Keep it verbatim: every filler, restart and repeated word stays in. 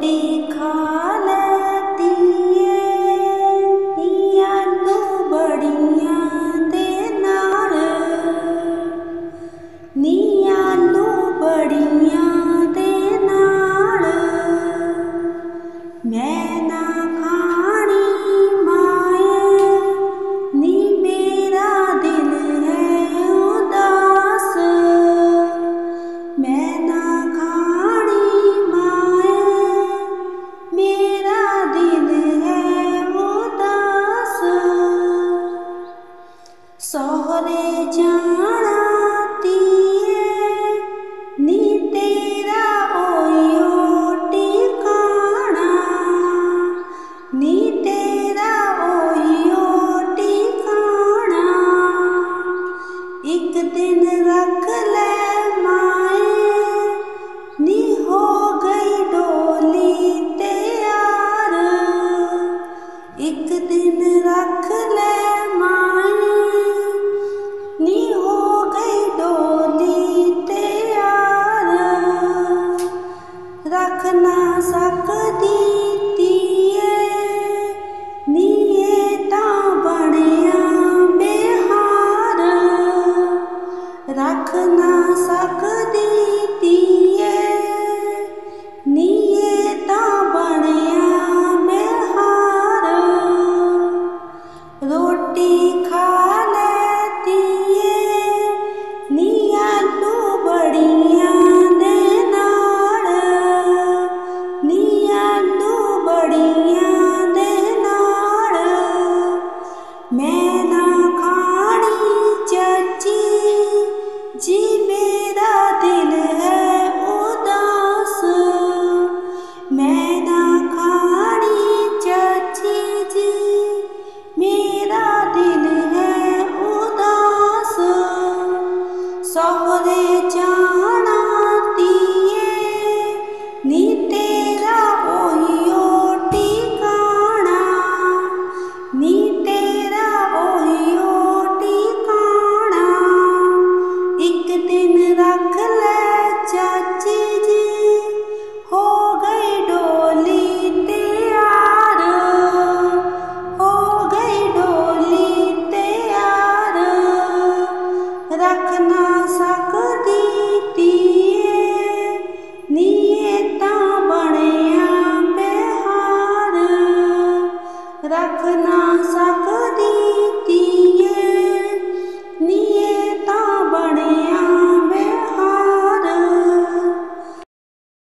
रोटी खा लेती नीयानू बड़ियां दे नाल नीयानू बड़ियां दे नाल मैं ना खानी माए नी मेरा दिल है उदास मैं ना खानी माए मेरा दिल है उदास सोहरे जाना नी तेरा ओयो टिकाना नी तेरा ओयो टिकाना एक दिन रख ले माए नी हो गई डोली तैयार एक दिन रख ले माए नी हो गई डोली तैयार रख ना सक